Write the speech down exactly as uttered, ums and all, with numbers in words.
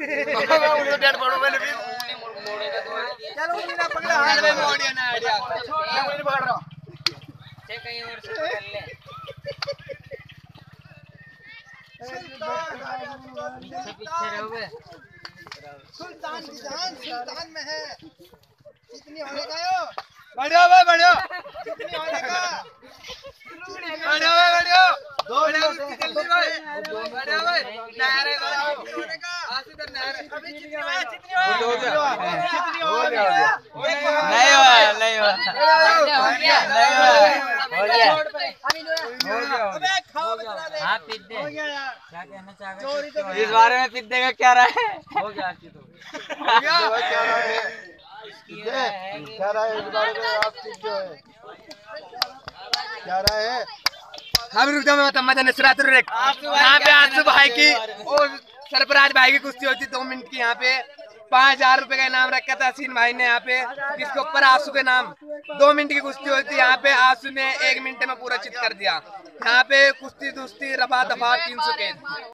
उनको डेढ़ पड़ो मैंने भी चलो उन्हें ना पकड़ा हाथ में मोड़िया ना आइडिया मैं मुझे पकड़ रहा हूँ चेक कहीं और से कर ले पीछे पीछे रहोगे सुल्तान की जान सुल्तान में है कितनी होने का यो बढ़िया भाई बढ़िया कितनी होने का बढ़िया भाई बढ़िया दो जल्दी भाई बढ़िया भाई नारे होने का आज इधर नारे अभी कितनी हुआ कितनी हुआ कितनी हो गया नहीं हुआ नहीं हुआ हो गया नहीं हुआ हो गया हो गया अबे खाओ बता दे हां पीट दे हो गया यार क्या कहना चाह रहे इस बारे में पीट देगा क्या रहा है हो गया आपकी तो हो गया क्या रहा है क्या रहा है इस बारे में आप पीट जो है क्या रहा है हम रुक जाओ मैं बता मजा नसरात रेक यहाँ पे आंसू भाई की और सरफराज भाई की कुश्ती होती दो मिनट की यहाँ पे पाँच हजार रुपए का इनाम रखा था असीन भाई ने यहाँ पे इसके ऊपर आंसू के नाम दो मिनट की कुश्ती होती यहाँ पे आंसू ने एक मिनट में पूरा चित कर दिया यहाँ पे कुश्ती दुश्ती रफा दफा तीन सौ के